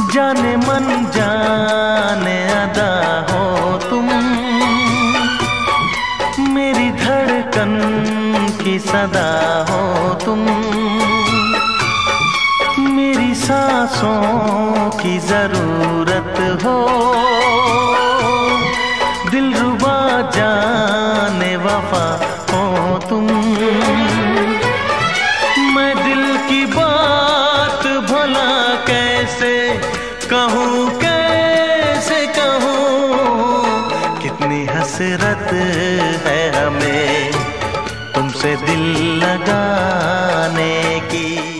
जाने मन जाने अदा हो तुम, मेरी धड़कन की सदा हो तुम, मेरी सांसों की जरूरत हो, दिलरुबा जाने वफा हो तुम। मैं दिल की बात भला कैसे कहूँ, कैसे कहूँ, कितनी हसरत है हमें तुमसे दिल लगाने की।